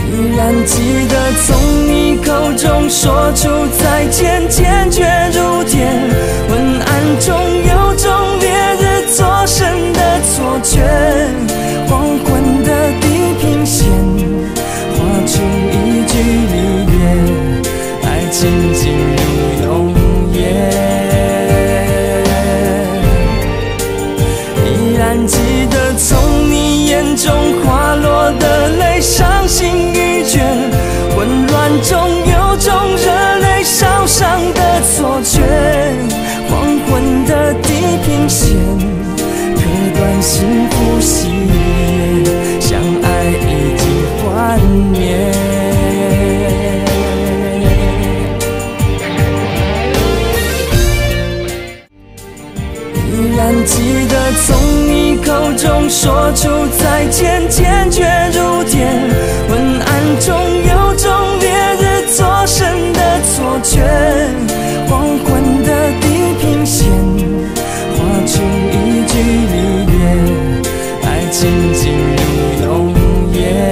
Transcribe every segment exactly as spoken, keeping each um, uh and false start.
依然记得从你口中说出再见，坚决如铁。昏暗中有种烈日灼身的错觉，黄昏的地平线画出一句离别，爱情进入永夜。依然记得从你眼中滑落的泪，伤心欲绝，混乱中有种热泪烧伤的错觉，黄昏的地平线割断幸福喜悦，相爱已经幻灭。依然记得从你口中说出再见，坚决如铁。昏暗中有种烈日灼身的错觉，黄昏的地平线画出一句离别，爱情进入永夜。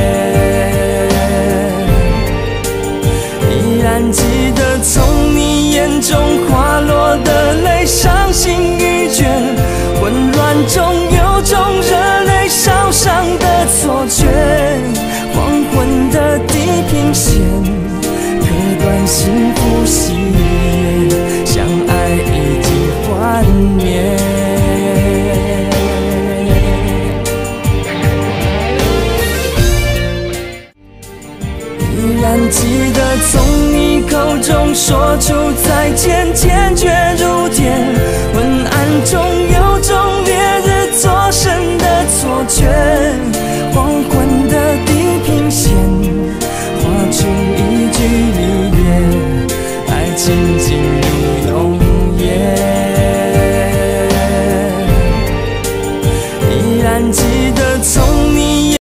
依然记得从你眼中滑落的泪，伤心欲绝，混乱中有种热泪烧伤的错觉，黄昏的地平线割断幸福喜悦，相爱已经幻灭。依然记得从你口中说出再见，坚决如铁。昏暗中有种烈日灼身的错觉，黄昏的地平线画出一句离别，爱情进入永夜。依然记得从